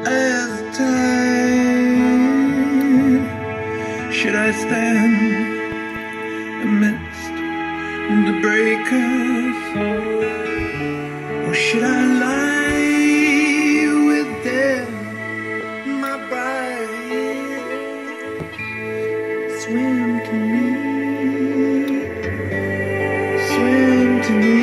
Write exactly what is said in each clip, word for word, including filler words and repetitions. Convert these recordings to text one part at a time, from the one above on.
as time. Should I stand amidst the breakers, or should I lie with them, my bride? Swim to me, swim to me.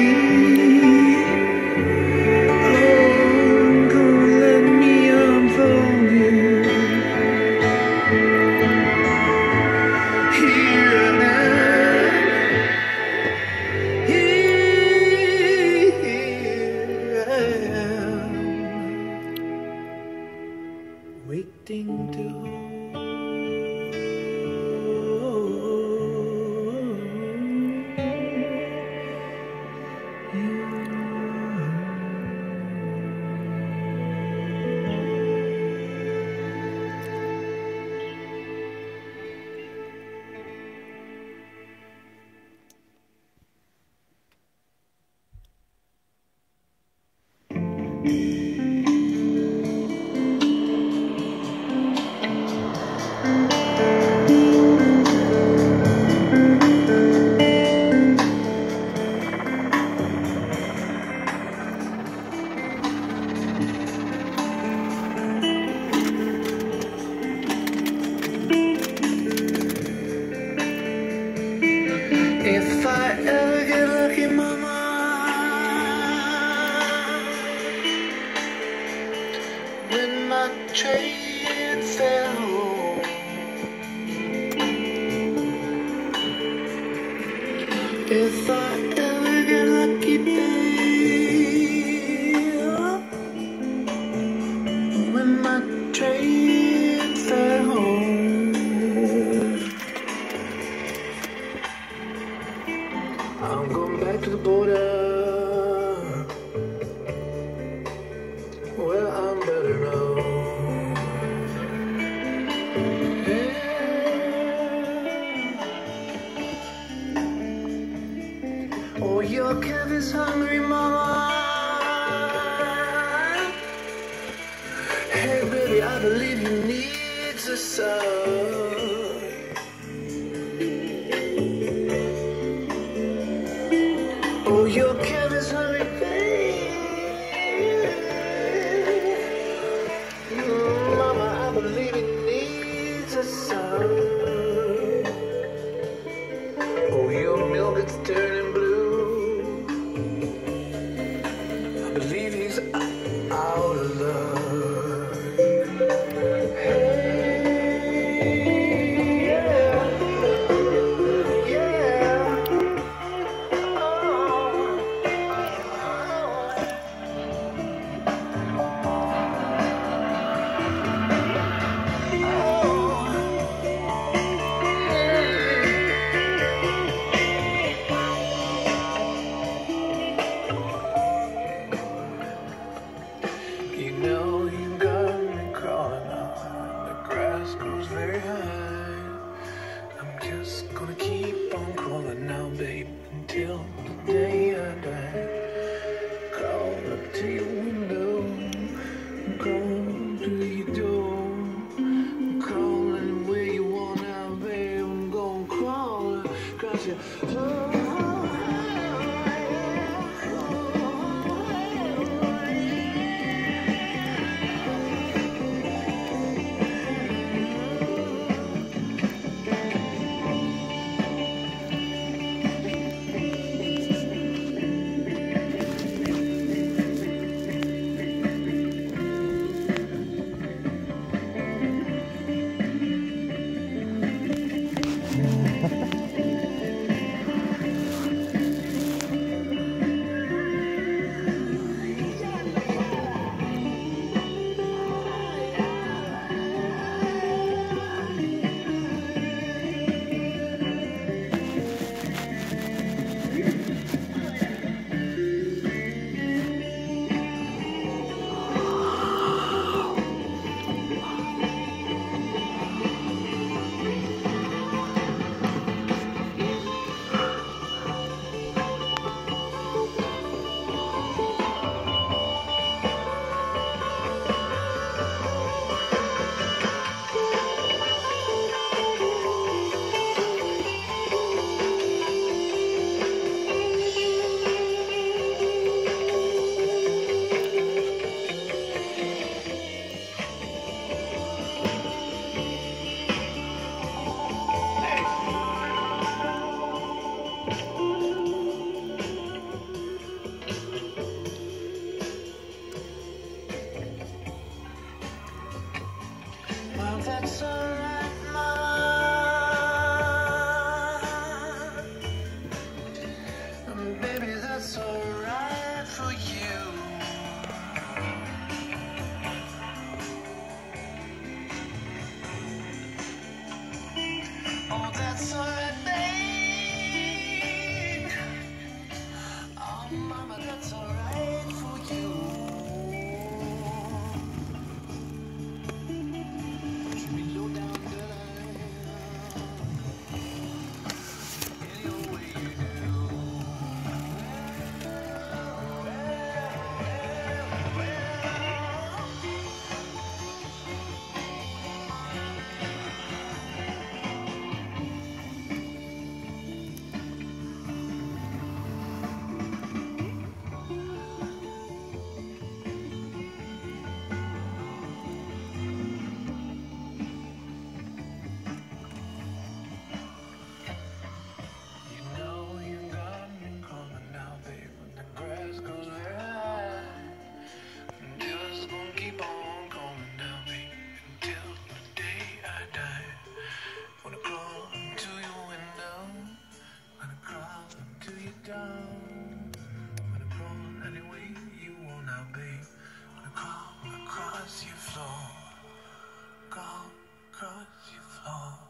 Waiting to hold you. If I ever get lucky, mama, when my train fell home, if I ever get lucky, babe, when my train fell home, I'm going back to the border, where I'm better known. Yeah. Oh, your calf is hungry, mama. Hey, baby, I believe he needs a son. Oh, your calf is hungry, babe. Mm, mama, I believe he needs a son. Oh, your milk is turning blue. I believe he's out of love. Hey. You know that's alright, mama. And baby, that's alright for you. Oh, that's alright, babe. Oh, mama, that's alright for you. Should be low down the line. Any old way you do. Down. Wanna crawl any way you want now, babe. Wanna crawl across your floor. Crawl across your floor.